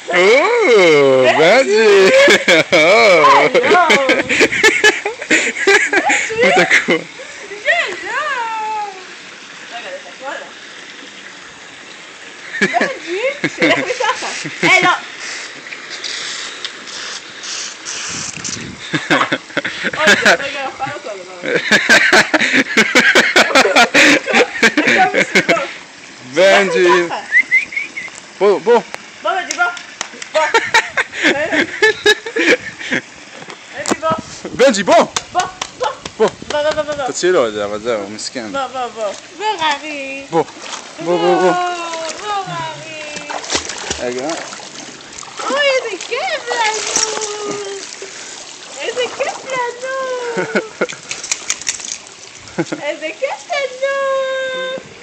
Oh, Benji! Oh! Muita cor. Benji, déjame saca. No. Oiga, fala todo, Benji! Bo! Benji, bo! Benji, bo! בוא. תוציא לו את זה, אבל זהו, הוא מסכן. בוא, ררי. בוא. בוא, ררי. רגע. אוי, איזה כיף לנו. איזה כיף לנו.